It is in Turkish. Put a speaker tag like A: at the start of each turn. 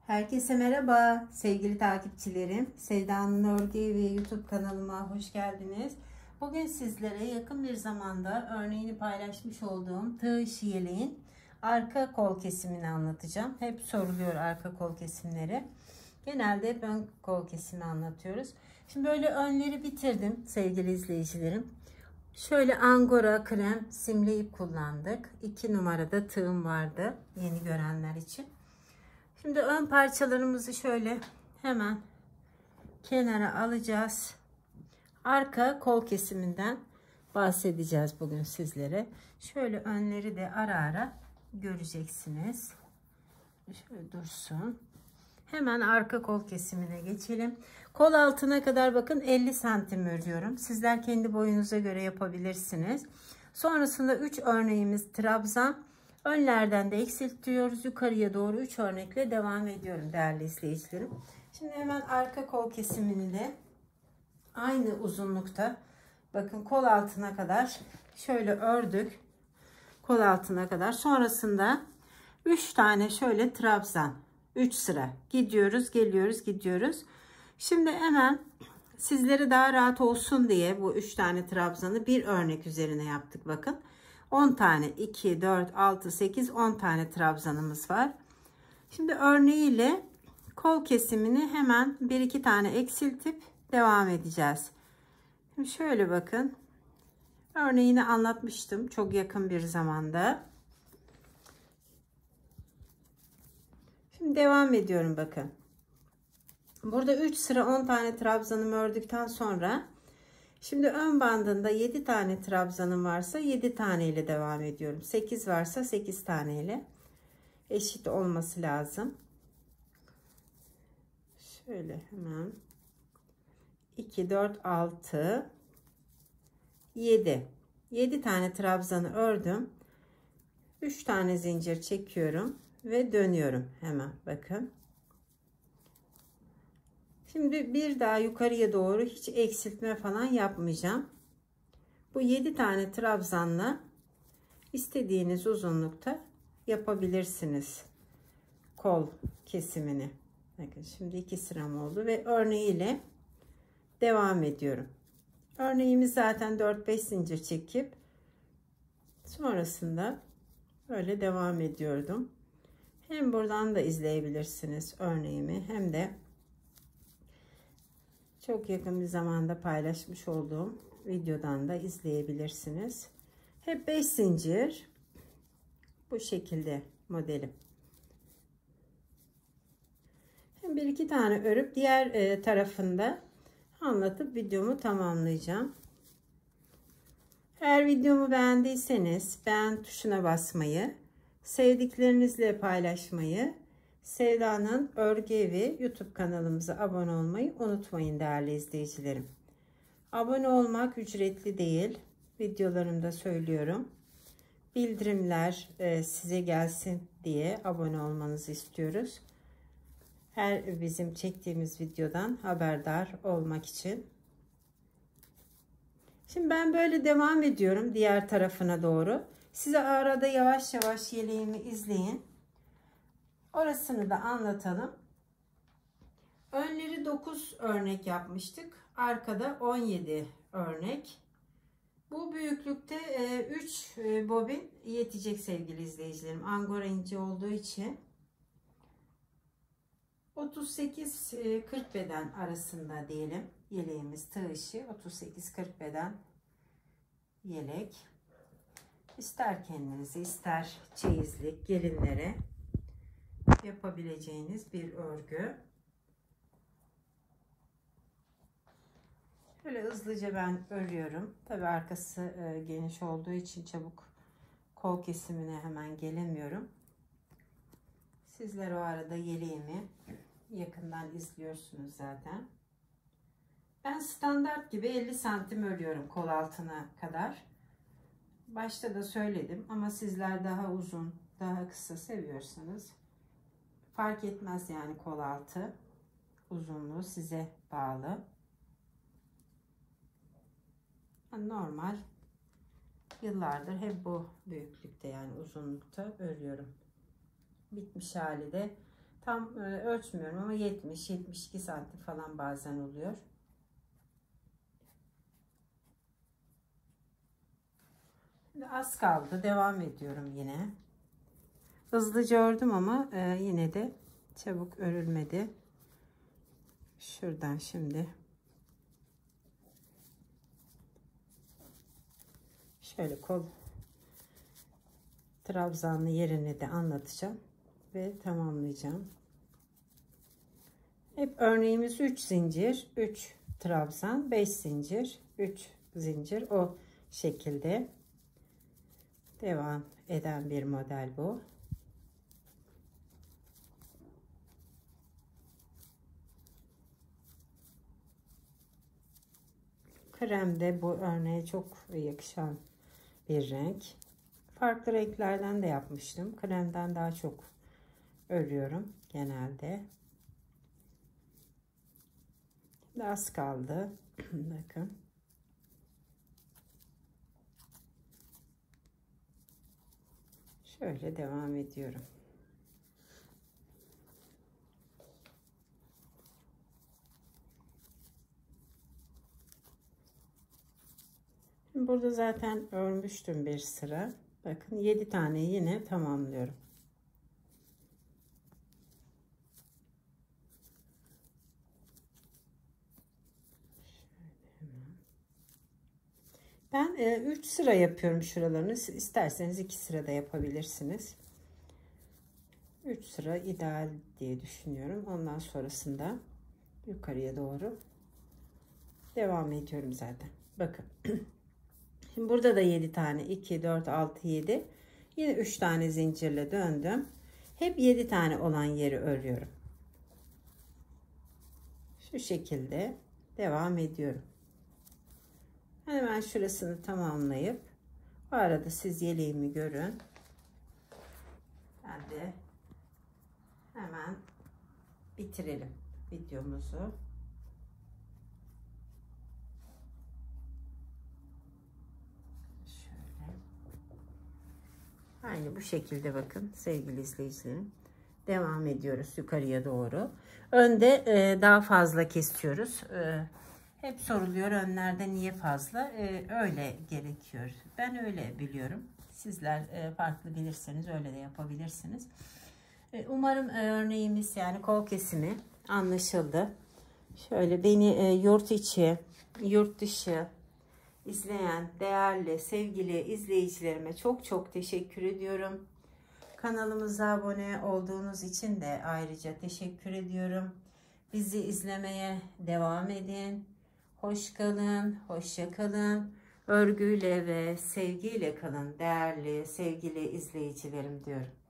A: Herkese merhaba sevgili takipçilerim. Sevda'nın Örgü ve YouTube kanalıma hoş geldiniz. Bugün sizlere yakın bir zamanda örneğini paylaşmış olduğum tığ işi yeleğin arka kol kesimini anlatacağım. Hep soruluyor arka kol kesimleri. Genelde hep ön kol kesimi anlatıyoruz. Şimdi böyle önleri bitirdim sevgili izleyicilerim. Şöyle angora krem simli ip kullandık. 2 numarada tığım vardı yeni görenler için. Şimdi ön parçalarımızı şöyle hemen kenara alacağız. Arka kol kesiminden bahsedeceğiz bugün sizlere. Şöyle önleri de ara ara göreceksiniz. Şöyle dursun. Hemen arka kol kesimine geçelim. Kol altına kadar bakın 50 santim örüyorum. Sizler kendi boyunuza göre yapabilirsiniz. Sonrasında 3 örneğimiz trabzan. Önlerden de eksiltiyoruz. Yukarıya doğru 3 örnekle devam ediyorum değerli izleyicilerim. Şimdi hemen arka kol kesimini de aynı uzunlukta bakın kol altına kadar şöyle ördük. Kol altına kadar. Sonrasında 3 tane şöyle trabzan. 3 sıra gidiyoruz, geliyoruz, gidiyoruz. Şimdi hemen sizlere daha rahat olsun diye bu 3 tane trabzanı bir örnek üzerine yaptık. Bakın 10 tane 2, 4, 6, 8, 10 tane trabzanımız var. Şimdi örneğiyle kol kesimini hemen 1-2 tane eksiltip devam edeceğiz. Şimdi şöyle bakın. Örneğini anlatmıştım çok yakın bir zamanda. Şimdi devam ediyorum bakın. Burada 3 sıra 10 tane trabzanımı ördükten sonra şimdi ön bandında 7 tane trabzanım varsa 7 tane ile devam ediyorum. 8 varsa 8 tane ile eşit olması lazım. Şöyle hemen 2, 4, 6, 7. 7 tane trabzanı ördüm. 3 tane zincir çekiyorum ve dönüyorum hemen bakın. Şimdi bir daha yukarıya doğru hiç eksiltme falan yapmayacağım. Bu 7 tane trabzanla istediğiniz uzunlukta yapabilirsiniz kol kesimini. Bakın şimdi 2 sıram oldu ve örneğiyle devam ediyorum. Örneğimiz zaten 4-5 zincir çekip sonrasında böyle devam ediyordum. Hem buradan da izleyebilirsiniz örneğimi hem de çok yakın bir zamanda paylaşmış olduğum videodan da izleyebilirsiniz. Hep 5 zincir bu şekilde modelim. Hem 1-2 tane örüp diğer tarafında anlatıp videomu tamamlayacağım. Eğer videomu beğendiyseniz beğen tuşuna basmayı, sevdiklerinizle paylaşmayı, Sevda'nın Örgü Evi YouTube kanalımıza abone olmayı unutmayın değerli izleyicilerim. Abone olmak ücretli değil. Videolarımda söylüyorum. Bildirimler size gelsin diye abone olmanızı istiyoruz. Her bizim çektiğimiz videodan haberdar olmak için. Şimdi ben böyle devam ediyorum diğer tarafına doğru. Size arada yavaş yavaş yeleğimi izleyin. Orasını da anlatalım. Önleri 9 örnek yapmıştık. Arkada 17 örnek. Bu büyüklükte 3 bobin yetecek sevgili izleyicilerim. Angora ince olduğu için 38-40 beden arasında diyelim. Yeleğimiz tığ işi 38-40 beden yelek. İster kendinize ister çeyizlik gelinlere yapabileceğiniz bir örgü. Şöyle hızlıca ben örüyorum. Tabi arkası geniş olduğu için çabuk kol kesimine hemen gelemiyorum. Sizler o arada yeleğimi yakından izliyorsunuz zaten. Ben standart gibi 50 santim örüyorum kol altına kadar. Başta da söyledim ama sizler daha uzun, daha kısa seviyorsanız fark etmez yani kol altı uzunluğu size bağlı. Normal yıllardır hep bu büyüklükte yani uzunlukta örüyorum. Bitmiş hali de Tam ölçmüyorum ama 70-72 santim falan bazen oluyor. Şimdi az kaldı. Devam ediyorum yine. Hızlıca ördüm ama yine de çabuk örülmedi. Şuradan şimdi şöyle kol trabzanlı yerini de anlatacağım ve tamamlayacağım. Hep örneğimiz 3 zincir, 3 trabzan, 5 zincir, 3 zincir, o şekilde devam eden bir model bu. Krem de bu örneğe çok yakışan bir renk. Farklı renklerden de yapmıştım. Kremden daha çok örüyorum genelde. Şimdi az kaldı. Bakın. Şöyle devam ediyorum. Şimdi burada zaten örmüştüm bir sıra. Bakın 7 tane yine tamamlıyorum. Ben 3 sıra yapıyorum şuralarını. İsterseniz 2 sırada yapabilirsiniz. 3 sıra ideal diye düşünüyorum. Ondan sonrasında yukarıya doğru devam ediyorum zaten. Bakın. Şimdi burada da 7 tane. 2, 4, 6, 7. Yine 3 tane zincirle döndüm. Hep 7 tane olan yeri örüyorum. Şu şekilde devam ediyorum. Hemen şurasını tamamlayıp bu arada siz yeleğimi görün. Ben de hemen bitirelim videomuzu. Şöyle. Aynı bu şekilde bakın sevgili izleyicilerim. Devam ediyoruz yukarıya doğru. Önde daha fazla kesiyoruz. Hep soruluyor önlerde niye fazla? Öyle gerekiyor. Ben öyle biliyorum. Sizler farklı bilirseniz öyle de yapabilirsiniz. Umarım örneğimiz yani kol kesimi anlaşıldı. Şöyle beni yurt içi, yurt dışı izleyen değerli sevgili izleyicilerime çok çok teşekkür ediyorum. Kanalımıza abone olduğunuz için de ayrıca teşekkür ediyorum. Bizi izlemeye devam edin. Hoş kalın, hoşça kalın. Örgüyle ve sevgiyle kalın değerli sevgili izleyicilerim diyorum.